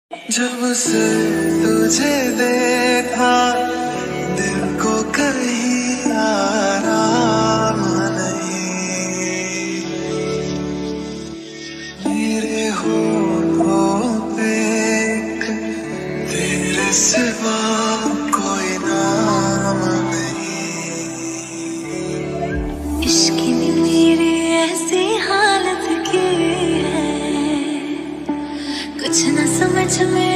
जब से तुझे देखा दिल को कहीं आराम नहीं, मेरे होठों पे तेरे सिवा कोई नाम नहीं। इश्क ने मेरी ऐसी हालत की है, कुछ न समझ में